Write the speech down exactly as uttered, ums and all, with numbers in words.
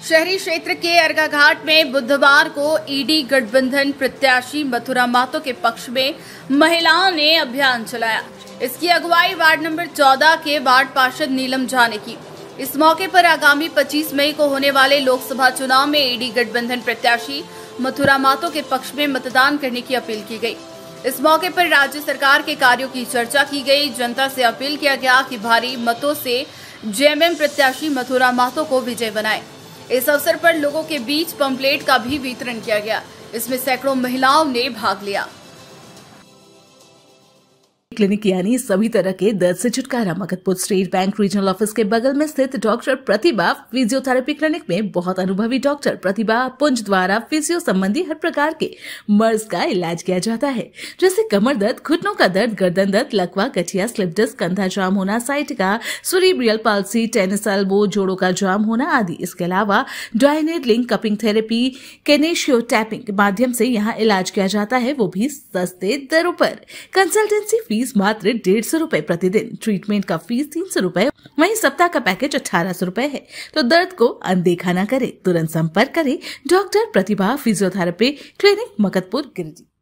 शहरी क्षेत्र के अर्घाघाट में बुधवार को ईडी गठबंधन प्रत्याशी मथुरा महतो के पक्ष में महिलाओं ने अभियान चलाया। इसकी अगुवाई वार्ड नंबर चौदह के वार्ड पार्षद नीलम झा ने की। इस मौके पर आगामी पच्चीस मई को होने वाले लोकसभा चुनाव में ईडी गठबंधन प्रत्याशी मथुरा महतो के पक्ष में मतदान करने की अपील की गई। इस मौके पर राज्य सरकार के कार्यों की चर्चा की गई। जनता से अपील किया गया कि भारी मतों से जेएमएम प्रत्याशी मथुरा महतो को विजय बनाए। इस अवसर पर लोगों के बीच पंपलेट का भी वितरण किया गया। इसमें सैकड़ों महिलाओं ने भाग लिया। क्लिनिक यानी सभी तरह के दर्द से छुटकारा। Magadhpur State Bank regional office के बगल में स्थित डॉक्टर प्रतिभा फिजियोथेरेपी क्लिनिक में बहुत अनुभवी डॉक्टर प्रतिभा पुंज द्वारा फिजियो संबंधी हर प्रकार के मर्ज का इलाज किया जाता है, जैसे कमर दर्द, घुटनों का दर्द, गर्दन दर्द, लकवा, गठिया, स्लिप डिस्क, कंधा जाम होना, sciatica, cerebral palsy, tennis elbow, जोड़ों का जाम होना आदि। इसके अलावा डायनेट लिंक कपिंग थेरेपी, केनेशियो टैपिंग के माध्यम से यहाँ इलाज किया जाता है, वो भी सस्ते दरों पर। कंसल्टेंसी फीस मात्र डेढ़ सौ रूपए प्रतिदिन। ट्रीटमेंट का फीस तीन सौ रूपए, वहीं सप्ताह का पैकेज अठारह सौ रूपए है। तो दर्द को अनदेखा न करे, तुरंत संपर्क करें doctor Pratibha physiotherapy clinic, Magadhpur, Giridih.